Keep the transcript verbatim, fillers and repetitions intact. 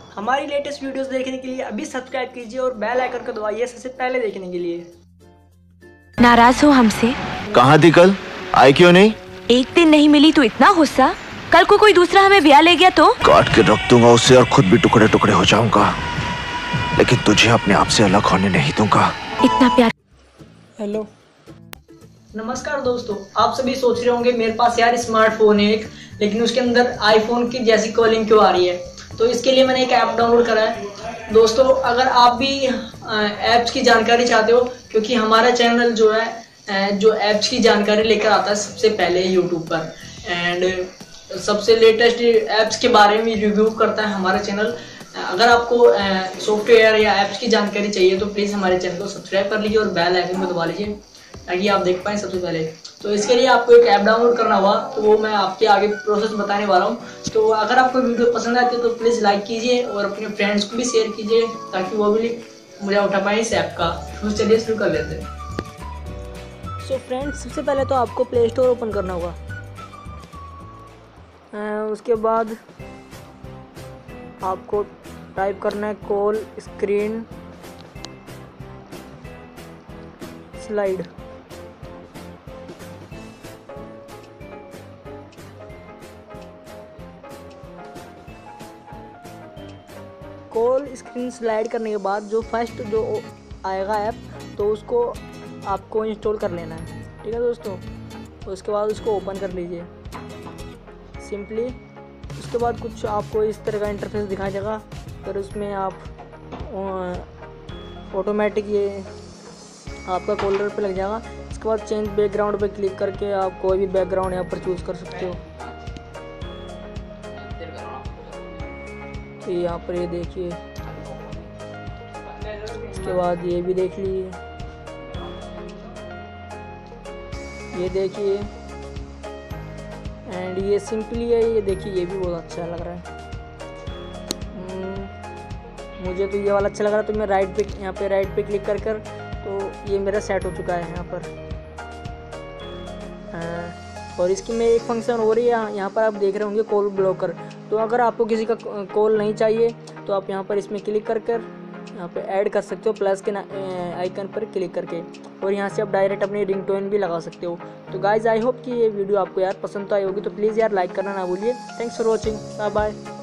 हमारी latest videos देखने के लिए अभी सब्सक्राइब कीजिए और बेल आइकन को दबाइए सबसे पहले देखने के लिए। नाराज हो हमसे? कहाँ थी कल, आई क्यों नहीं? एक दिन नहीं मिली तो इतना गुस्सा, कल को कोई दूसरा हमें ब्याह ले गया तो? काट के रख दूंगा उसे और खुद भी टुकड़े टुकड़े हो जाऊंगा, लेकिन तुझे अपने आप से अलग होने नहीं दूंगा। इतना प्यार। हेलो नमस्कार दोस्तों, आप सभी सोच रहे होंगे मेरे पास यार स्मार्टफोन है एक, लेकिन उसके अंदर आईफोन की जैसी कॉलिंग क्यों आ रही है। तो इसके लिए मैंने एक ऐप डाउनलोड करा है। दोस्तों अगर आप भी ऐप्स की जानकारी चाहते हो, क्योंकि हमारा चैनल जो है जो ऐप्स की जानकारी लेकर आता है सबसे पहले यूट्यूब पर, एंड सबसे लेटेस्ट ऐप्स के बारे में रिव्यू करता है हमारा चैनल। अगर आपको सॉफ्टवेयर या ऐप्स की जानकारी चाहिए तो प्लीज़ हमारे चैनल को सब्सक्राइब कर लीजिए और बेल आइकन को दबा लीजिए ताकि आप देख पाएँ सबसे पहले। तो इसके लिए आपको एक ऐप डाउनलोड करना होगा, तो वो मैं आपके आगे प्रोसेस बताने वाला हूँ। तो अगर आपको वीडियो पसंद आती है तो प्लीज़ लाइक कीजिए और अपने फ्रेंड्स को भी शेयर कीजिए ताकि वो भी मुझे उठा पाए इस ऐप का। तो चलिए शुरू कर लेते हैं। सो फ्रेंड्स, सबसे पहले तो आपको प्ले स्टोर ओपन करना होगा। उसके बाद आपको टाइप करना है call screen slide. Call screen slide करने के बाद जो फर्स्ट जो आएगा ऐप, तो उसको आपको इंस्टॉल कर लेना है, ठीक है दोस्तों। तो उसके बाद उसको ओपन कर लीजिए सिंपली। उसके बाद कुछ आपको इस तरह का इंटरफेस दिखाई देगा, फिर उसमें आप ऑटोमेटिक ये आपका कॉलर पे लग जाएगा। इसके बाद चेंज बैकग्राउंड पे क्लिक करके आप कोई भी बैकग्राउंड यहाँ पर चूज़ कर सकते हो। तो यहाँ पर ये देखिए, इसके बाद ये भी देख लीजिए, ये देखिए, एंड ये सिंपली है। ये देखिए, ये भी बहुत अच्छा लग रहा है। मुझे तो ये वाला अच्छा लग रहा है, तो मैं राइट पे यहाँ पे राइट पे क्लिक कर कर तो ये मेरा सेट हो चुका है यहाँ पर। आ, और इसकी में एक फंक्शन हो रही है, यहाँ पर आप देख रहे होंगे कॉल ब्लॉकर। तो अगर आपको किसी का कॉल नहीं चाहिए तो आप यहाँ पर इसमें क्लिक कर कर यहाँ पे ऐड कर सकते हो प्लस के आइकन पर क्लिक करके, और यहाँ से आप डायरेक्ट अपनी रिंगटोन भी लगा सकते हो। तो गाइज आई होप कि ये वीडियो आपको यार पसंद तो आई होगी, तो प्लीज़ यार लाइक करना ना भूलिए। Thanks for watching, bye bye.